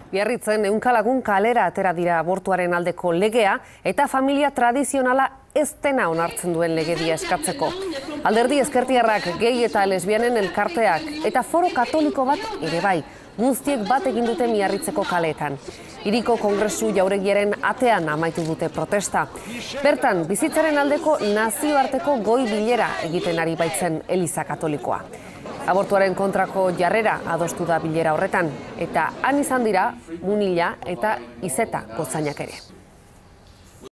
Biarritzen ehunka kalera atera dira abortuaren aldeko legea eta familia tradizionala ez dena onartzen duen legedia eskatzeko. Alderdi ezkertiarrak, gay eta lesbianen elkarteak eta foro katoliko bat ere bai, guztiek bat egin dute Miarritzeko kaleetan. Hiriko kongresu jauregiaren atean amaitu dute protesta. Bertan, bizitzaren aldeko nazioarteko goi bilera egiten ari baitzen Eliza Katolikoa. Abortuaren kontrako jarrera adostu da bilera horretan, eta han izan dira Munilla eta Izeta gozainak ere.